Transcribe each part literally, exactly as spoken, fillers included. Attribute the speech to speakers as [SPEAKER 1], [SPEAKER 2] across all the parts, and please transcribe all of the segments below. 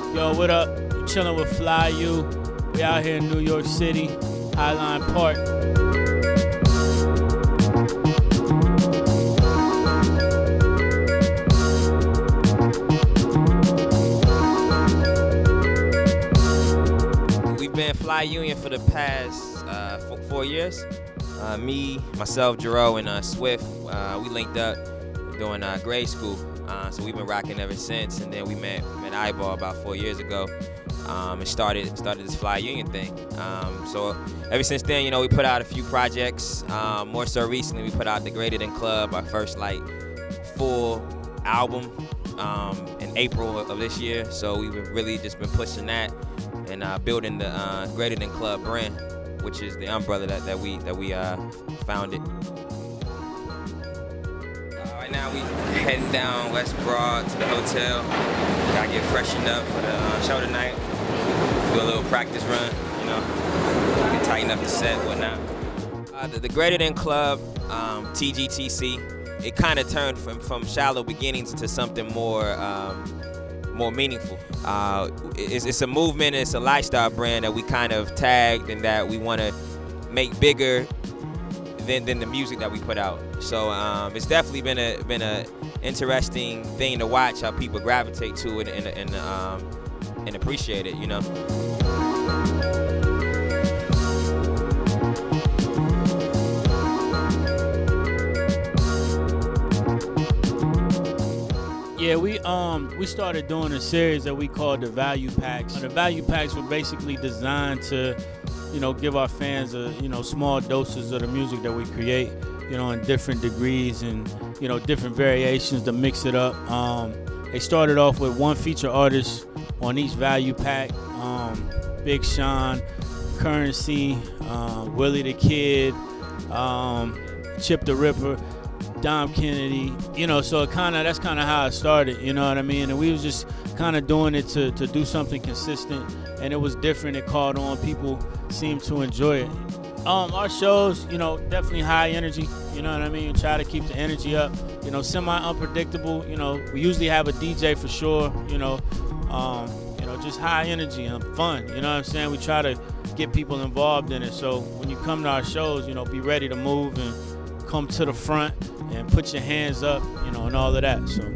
[SPEAKER 1] Yo, what up? You chilling with Fly U. We out here in New York City, Highline Park.
[SPEAKER 2] We've been Fly Union for the past uh, four, four years. Uh, me, myself, Jero, and uh, Swift, uh, we linked up during uh, grade school. Uh, so we've been rocking ever since, and then we met met Eyeball about four years ago, um, and started started this Fly Union thing. Um, so ever since then, you know, we put out a few projects. Um, more so recently, we put out the Greater Than Club, our first like full album, um, in April of this year. So we've really just been pushing that and uh, building the uh, Greater Than Club brand, which is the umbrella that, that we that we uh, founded. Right now we heading down West Broad to the hotel. Gotta get freshened up for the uh, show tonight. Do a little practice run, you know. We can tighten up the set, whatnot. Uh, the, the Greater Than Club, um, T G T C, it kind of turned from from shallow beginnings to something more um, more meaningful. Uh, it's, it's a movement, it's a lifestyle brand that we kind of tagged and that we want to make bigger than, than the music that we put out. So um, it's definitely been a been a interesting thing to watch how people gravitate to it and and, um, and appreciate it, you know.
[SPEAKER 1] Yeah, we um we started doing a series that we called the Value Packs. The Value Packs were basically designed to, you know, give our fans a you know small doses of the music that we create, you know, in different degrees and you know different variations to mix it up. Um, they started off with one feature artist on each Value Pack: um, Big Sean, Currency, uh, Willie the Kid, um, Chip the Ripper, Dom Kennedy, you know, so it kind of that's kind of how it started, you know what I mean? And we was just kind of doing it to, to do something consistent, and it was different. It caught on. People seemed to enjoy it. Um, our shows, you know, definitely high energy, you know what I mean? Try to keep the energy up, you know, semi-unpredictable, you know. We usually have a D J for sure, you know, um, you know, just high energy and fun, you know what I'm saying? We try to get people involved in it, so when you come to our shows, you know, be ready to move and come to the front and put your hands up, you know, and all of that. So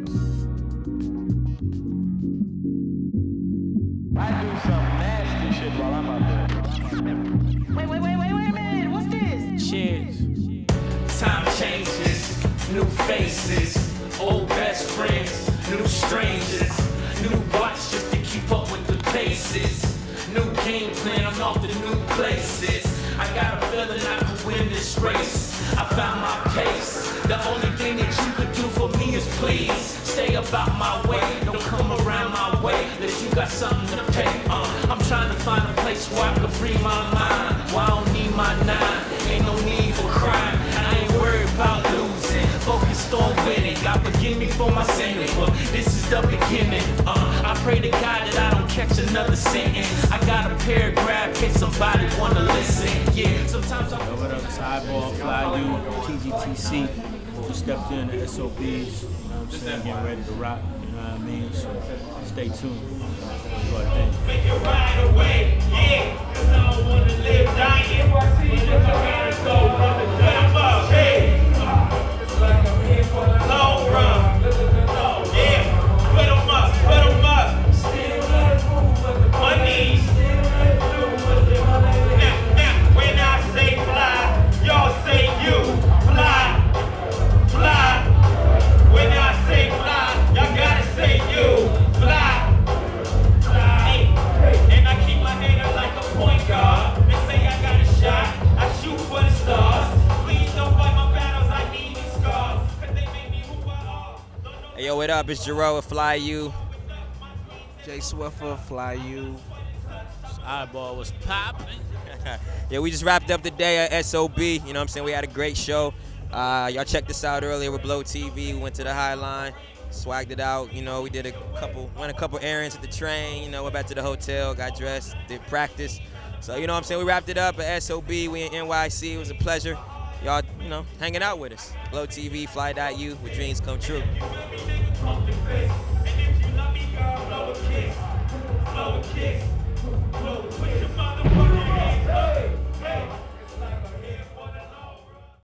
[SPEAKER 3] I do some nasty shit while I'm out there.
[SPEAKER 4] Wait, wait, wait, wait, wait a minute. What's this?
[SPEAKER 1] cheers.
[SPEAKER 5] Time changes, new faces, old best friends, new strangers, new watch just to keep up with the paces, new game plan, I'm off to new places. I got a feeling I could win this race. I found my pace. The only thing that you could do for me is please stay about my way. Don't come around my way unless you got something to pay. Uh, I'm trying to find a place where I can free my mind. Well, I don't need my nine. Ain't no need for crime. I ain't worried about losing. Focused on winning. God forgive me for my sinning, but this is the beginning. Uh, I pray to God that I don't catch another sentence. I got a paragraph in case somebody wanna listen. Yeah, sometimes I.
[SPEAKER 1] Yo, what up? It's Eyeball, Fly U, T G T C. Just stepped in the S O Bs. You know what I'm saying? Getting ready to rock. You know what I mean? So stay tuned.
[SPEAKER 5] Make it right away, yeah, cause I don't wanna live dying. But if I gotta go, put 'em up, hey. It's like I'm here for the long run. Yeah, put 'em up, put 'em up. My knees. Now, now, when I say fly, y'all say you. Fly, fly. When I say fly, y'all gotta say you. Fly. And I keep my head up like a point guard. They say I got a shot, I shoot for the stars. Please don't fight my battles, I need these scars. Cause they make me who I are.
[SPEAKER 2] Hey, yo, what up? It's Jero with Fly U.
[SPEAKER 6] Jay Swiffer, Fly U.
[SPEAKER 1] Eyeball was popping.
[SPEAKER 2] Yeah, we just wrapped up the day at S O B. You know what I'm saying? We had a great show. Uh, y'all checked us out earlier with Blow T V. We went to the High Line, swagged it out. You know, we did a couple, went a couple errands at the train. You know, went back to the hotel, got dressed, did practice. So, you know what I'm saying? We wrapped it up at S O B. We in N Y C. It was a pleasure. Y'all, you know, hanging out with us. Blow T V, Fly dot U, where dreams come true.